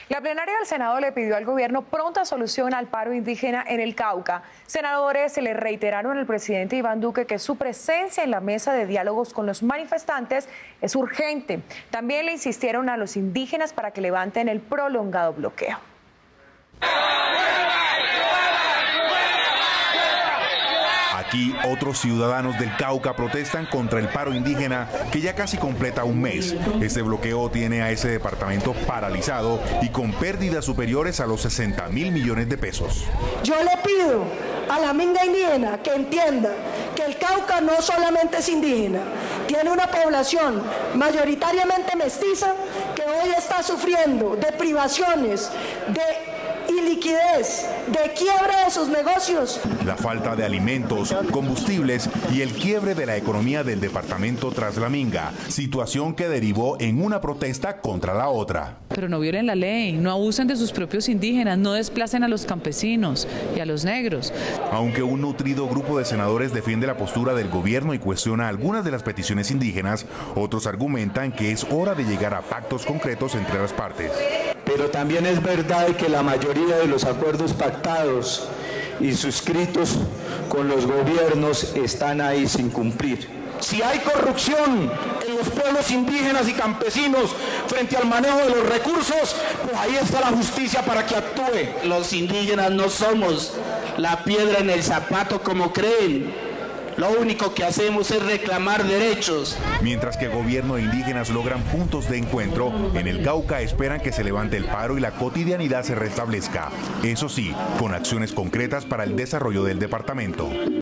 La plenaria del Senado le pidió al gobierno pronta solución al paro indígena en el Cauca. Senadores le reiteraron al presidente Iván Duque que su presencia en la mesa de diálogos con los manifestantes es urgente. También le insistieron a los indígenas para que levanten el prolongado bloqueo. Aquí otros ciudadanos del Cauca protestan contra el paro indígena que ya casi completa un mes. Este bloqueo tiene a ese departamento paralizado y con pérdidas superiores a los 60.000 millones de pesos. Yo le pido a la minga indígena que entienda que el Cauca no solamente es indígena, tiene una población mayoritariamente mestiza que hoy está sufriendo de privaciones, de iliquidez, de quiebra de sus negocios. La falta de alimentos, combustibles y el quiebre de la economía del departamento tras la minga, situación que derivó en una protesta contra la otra. Pero no violen la ley, no abusen de sus propios indígenas, no desplacen a los campesinos y a los negros. Aunque un nutrido grupo de senadores defiende la postura del gobierno y cuestiona algunas de las peticiones indígenas, otros argumentan que es hora de llegar a pactos concretos entre las partes. Pero también es verdad que la mayoría de los acuerdos pactados y suscritos con los gobiernos están ahí sin cumplir. Si hay corrupción en los pueblos indígenas y campesinos frente al manejo de los recursos, pues ahí está la justicia para que actúe. Los indígenas no somos la piedra en el zapato como creen. Lo único que hacemos es reclamar derechos. Mientras que gobierno e indígenas logran puntos de encuentro, en el Cauca esperan que se levante el paro y la cotidianidad se restablezca. Eso sí, con acciones concretas para el desarrollo del departamento.